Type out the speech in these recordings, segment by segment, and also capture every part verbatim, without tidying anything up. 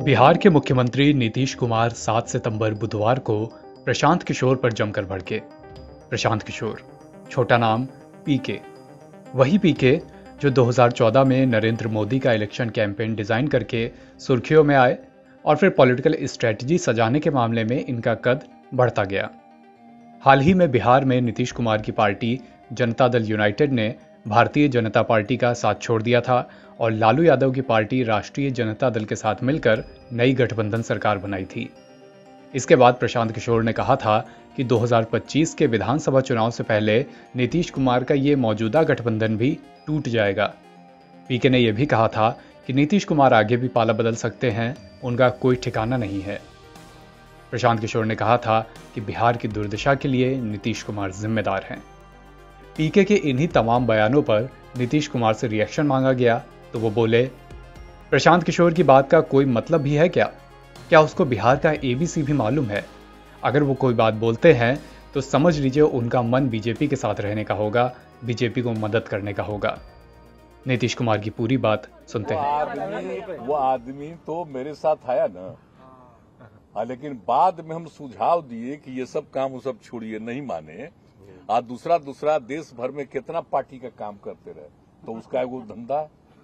बिहार के मुख्यमंत्री नीतीश कुमार सात सितंबर बुधवार को प्रशांत किशोर पर जमकर भड़के। प्रशांत किशोर, छोटा नाम पीके, वही पीके जो दो हज़ार चौदह में नरेंद्र मोदी का इलेक्शन कैंपेन डिजाइन करके सुर्खियों में आए और फिर पॉलिटिकल स्ट्रेटजी सजाने के मामले में इनका कद बढ़ता गया। हाल ही में बिहार में नीतीश कुमार की पार्टी जनता दल यूनाइटेड ने भारतीय जनता पार्टी का साथ छोड़ दिया था और लालू यादव की पार्टी राष्ट्रीय जनता दल के साथ मिलकर नई गठबंधन सरकार बनाई थी। इसके बाद प्रशांत किशोर ने कहा था कि दो हज़ार पच्चीस के विधानसभा चुनाव से पहले नीतीश कुमार का ये मौजूदा गठबंधन भी टूट जाएगा। पीके ने यह भी कहा था कि नीतीश कुमार आगे भी पाला बदल सकते हैं, उनका कोई ठिकाना नहीं है। प्रशांत किशोर ने कहा था कि बिहार की दुर्दशा के लिए नीतीश कुमार जिम्मेदार हैं। पीके के इन्हीं तमाम बयानों पर नीतीश कुमार से रिएक्शन मांगा गया तो वो बोले, प्रशांत किशोर की बात का कोई मतलब भी है क्या? क्या उसको बिहार का एबीसी भी मालूम है? अगर वो कोई बात बोलते हैं तो समझ लीजिए उनका मन बीजेपी के साथ रहने का होगा, बीजेपी को मदद करने का होगा। नीतीश कुमार की पूरी बात सुनते हैं। आदमी, वो आदमी तो मेरे साथ आया ना, आ, लेकिन बाद में हम सुझाव दिए कि ये सब काम वो सब छोड़िए, नहीं माने। आज दूसरा दूसरा देश भर में कितना पार्टी का काम करते रहे, तो उसका वो धंधा।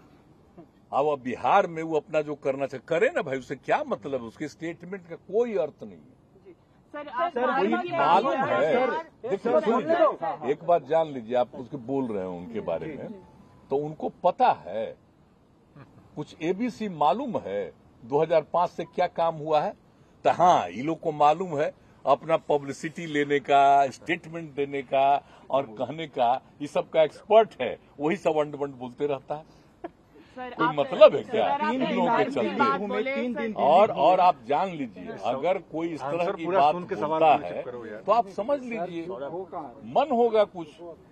अब बिहार में वो अपना जो करना चाहिए करे ना भाई, उससे क्या मतलब? उसके स्टेटमेंट का कोई अर्थ नहीं है। सर, मालूम है, देखिए सुनिए, एक बात जान लीजिए, आप उसके बोल रहे हैं उनके बारे में, तो उनको पता है, कुछ एबीसी मालूम है दो हज़ार पाँच से क्या काम हुआ है। तो हाँ, ये लोग को मालूम है अपना पब्लिसिटी लेने का, स्टेटमेंट देने का और कहने का, ये सब का एक्सपर्ट है, वही सब अंड बंड बोलते रहता है। कोई मतलब है क्या इन लोगों के चलते? और और आप जान लीजिए, अगर कोई इस तरह की बात बोलता है तो आप समझ लीजिए मन होगा कुछ,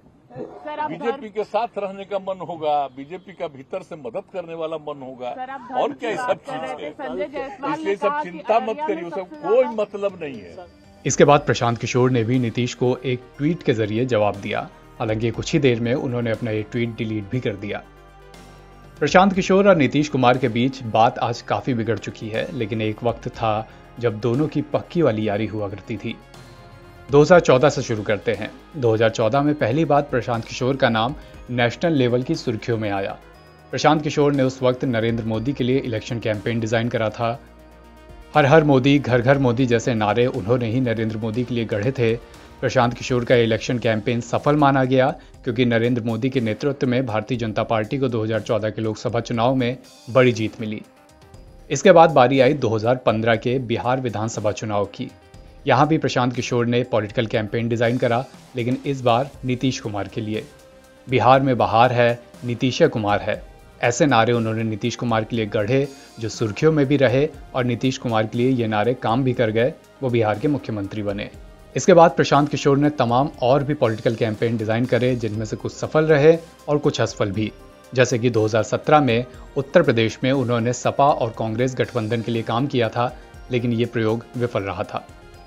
बीजेपी के साथ रहने का मन होगा, बीजेपी का भीतर से मदद करने वाला मन होगा, और क्या ये सब चीज है। इसलिए सब चिंता मत करिए, सब कोई मतलब नहीं है। इसके बाद प्रशांत किशोर ने भी नीतीश को एक ट्वीट के जरिए जवाब दिया। हालांकि कुछ ही देर में उन्होंने अपना ये ट्वीट डिलीट भी कर दिया। प्रशांत किशोर और नीतीश कुमार के बीच बात आज काफी बिगड़ चुकी है, लेकिन एक वक्त था जब दोनों की पक्की वाली यारी हुआ करती थी। दो हज़ार चौदह से शुरू करते हैं। दो हज़ार चौदह में पहली बार प्रशांत किशोर का नाम नेशनल लेवल की सुर्खियों में आया। प्रशांत किशोर ने उस वक्त नरेंद्र मोदी के लिए इलेक्शन कैंपेन डिजाइन करा था। हर हर मोदी, घर घर मोदी जैसे नारे उन्होंने ही नरेंद्र मोदी के लिए गढ़े थे। प्रशांत किशोर का इलेक्शन कैंपेन सफल माना गया क्योंकि नरेंद्र मोदी के नेतृत्व में भारतीय जनता पार्टी को दो हज़ार चौदह के लोकसभा चुनाव में बड़ी जीत मिली। इसके बाद बारी आई दो हज़ार पंद्रह के बिहार विधानसभा चुनाव की। यहाँ भी प्रशांत किशोर ने पॉलिटिकल कैंपेन डिजाइन करा, लेकिन इस बार नीतीश कुमार के लिए। बिहार में बहार है, नीतीश कुमार है, ऐसे नारे उन्होंने नीतीश कुमार के लिए गढ़े जो सुर्खियों में भी रहे और नीतीश कुमार के लिए ये नारे काम भी कर गए, वो बिहार के मुख्यमंत्री बने। इसके बाद प्रशांत किशोर ने तमाम और भी पॉलिटिकल कैंपेन डिजाइन करे, जिनमें से कुछ सफल रहे और कुछ असफल भी। जैसे कि दो हज़ार सत्रह में उत्तर प्रदेश में उन्होंने सपा और कांग्रेस गठबंधन के लिए काम किया था, लेकिन ये प्रयोग विफल रहा था।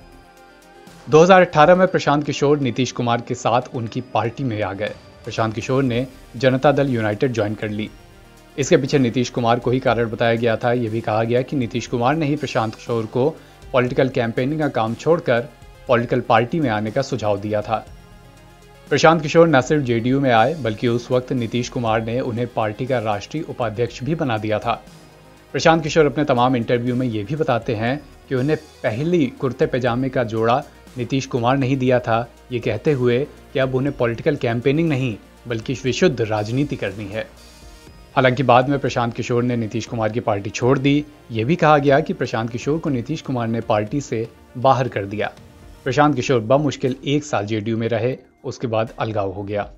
दो हज़ार अठारह में प्रशांत किशोर नीतीश कुमार के साथ उनकी पार्टी में आ गए। प्रशांत किशोर ने जनता दल यूनाइटेड ज्वाइन कर ली। इसके पीछे नीतीश कुमार को ही कारण बताया गया था। यह भी कहा गया कि नीतीश कुमार ने ही प्रशांत किशोर को पॉलिटिकल कैंपेनिंग का काम छोड़कर पॉलिटिकल पार्टी में आने का सुझाव दिया था। प्रशांत किशोर न सिर्फ जेडीयू में आए, बल्कि उस वक्त नीतीश कुमार ने उन्हें पार्टी का राष्ट्रीय उपाध्यक्ष भी बना दिया था। प्रशांत किशोर अपने तमाम इंटरव्यू में ये भी बताते हैं कि उन्हें पहली कुर्ते पैजामे का जोड़ा नीतीश कुमार नहीं दिया था, ये कहते हुए कि अब उन्हें पॉलिटिकल कैंपेनिंग नहीं बल्कि विशुद्ध राजनीति करनी है। हालांकि बाद में प्रशांत किशोर ने नीतीश कुमार की पार्टी छोड़ दी। यह भी कहा गया कि प्रशांत किशोर को नीतीश कुमार ने पार्टी से बाहर कर दिया। प्रशांत किशोर बमुश्किल एक साल जेडीयू में रहे, उसके बाद अलगाव हो गया।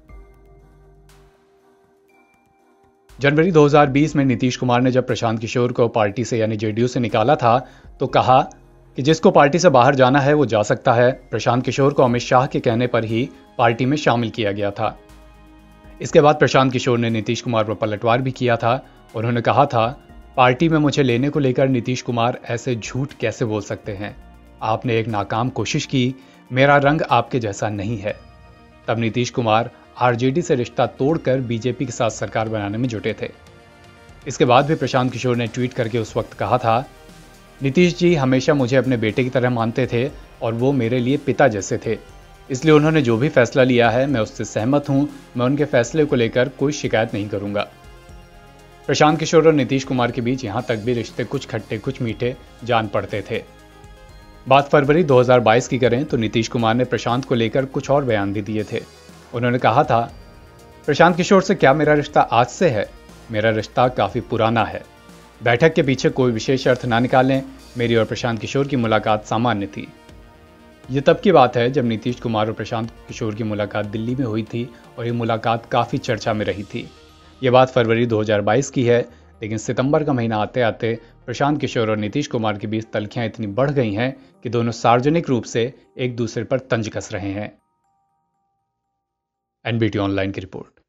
जनवरी दो हज़ार बीस में नीतीश कुमार ने जब प्रशांत किशोर को पार्टी से यानी जेडीयू से निकाला था तो कहा कि जिसको पार्टी से बाहर जाना है वो जा सकता है। प्रशांत किशोर को अमित शाह के कहने पर ही पार्टी में शामिल किया गया था। इसके बाद प्रशांत किशोर ने नीतीश कुमार पर पलटवार भी किया था। उन्होंने कहा था, पार्टी में मुझे लेने को लेकर नीतीश कुमार ऐसे झूठ कैसे बोल सकते हैं? आपने एक नाकाम कोशिश की, मेरा रंग आपके जैसा नहीं है। तब नीतीश कुमार आरजेडी से रिश्ता तोड़कर बीजेपी के साथ सरकार बनाने में जुटे थे। इसके बाद भी प्रशांत किशोर ने ट्वीट करके उस वक्त कहा था नीतीश जी हमेशा मुझे अपने बेटे की तरह मानते थे और वो मेरे लिए पिता जैसे थे, इसलिए उन्होंने जो भी फैसला लिया है मैं उससे सहमत हूं। मैं उनके फैसले को लेकर कोई शिकायत नहीं करूंगा। प्रशांत किशोर और नीतीश कुमार के बीच यहां तक भी रिश्ते कुछ खट्टे कुछ मीठे जान पड़ते थे। बात फरवरी दो हज़ार बाईस की करें तो नीतीश कुमार ने प्रशांत को लेकर कुछ और बयान भी दिए थे। उन्होंने कहा था, प्रशांत किशोर से क्या मेरा रिश्ता आज से है? मेरा रिश्ता काफी पुराना है। बैठक के पीछे कोई विशेष अर्थ ना निकालें। मेरी और प्रशांत किशोर की मुलाकात सामान्य थी। ये तब की बात है जब नीतीश कुमार और प्रशांत किशोर की मुलाकात दिल्ली में हुई थी और ये मुलाकात काफी चर्चा में रही थी। ये बात फरवरी दो हज़ार बाईस की है, लेकिन सितंबर का महीना आते आते प्रशांत किशोर और नीतीश कुमार के बीच तल्खियां इतनी बढ़ गई हैं कि दोनों सार्वजनिक रूप से एक दूसरे पर तंज कस रहे हैं। एनबीटी ऑनलाइन की रिपोर्ट।